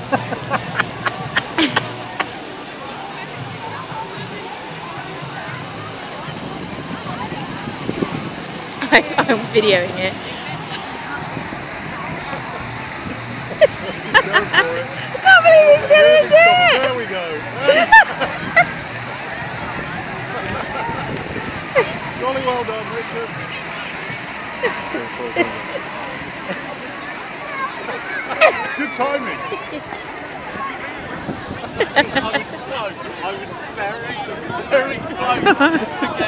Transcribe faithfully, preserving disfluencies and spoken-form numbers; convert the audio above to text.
I, I'm videoing it. Go for it. I can't believe he's gonna do it! There we go. Jolly well done, Richard. Good timing. I was close. I was very, very close to